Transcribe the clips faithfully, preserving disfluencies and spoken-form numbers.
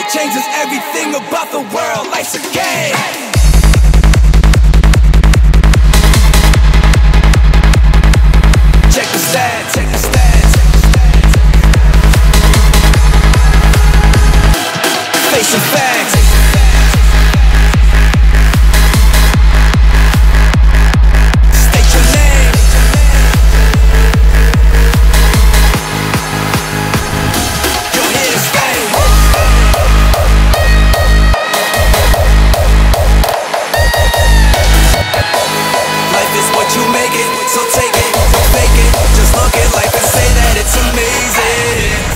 changes everything about the world. Life's a game. Check the stats, check the stats. Facing facts. State your name. You're here to stay. Life is what you make it, so take it, don't fake it. Just look at life and say that it's amazing.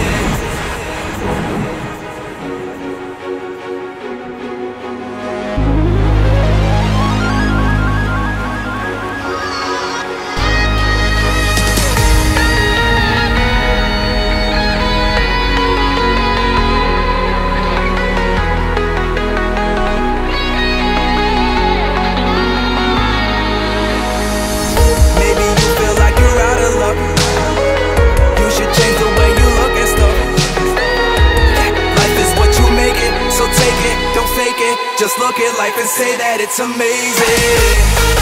Just look at life and say that it's amazing.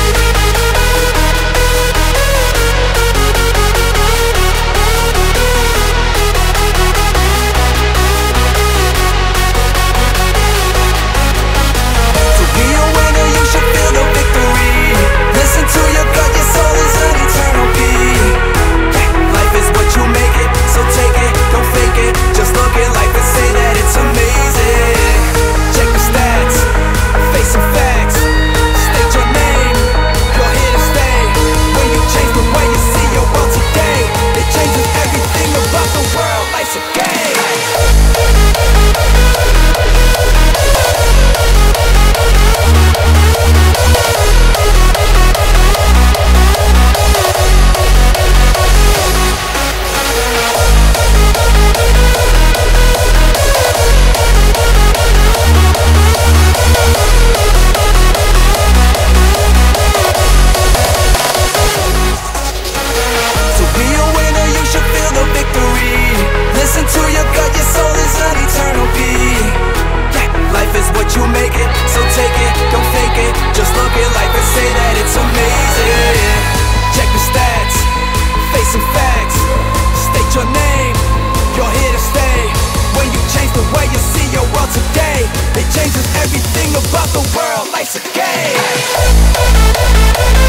To be a winner, you should feel the victory. Listen to your gut, your soul is an eternal key. Life is what you make it, so take it, don't fake it. Just look at life and say that it's amazing. Check the stats, face some facts, state your name. You're here to stay. When you change the way you see your world today, it changes everything about the world. Life's a game. Listen to your gut, your soul is an eternal key. Yeah, life is what you make it, so take it, don't fake it. Just look at life and say that it's amazing. Check the stats, face some facts, state your name. You're here to stay. When you change the way you see your world today, it changes everything about the world. Life's a game.